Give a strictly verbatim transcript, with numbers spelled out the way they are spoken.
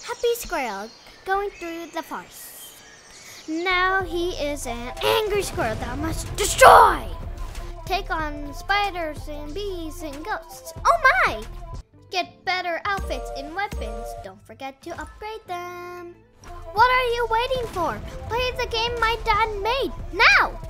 happy squirrel going through the forest. Now he is an angry squirrel that must destroy. Take on spiders and bees and ghosts. Oh my! Get better outfits and weapons. Don't forget to upgrade them. What are you waiting for? Play the game my dad made now!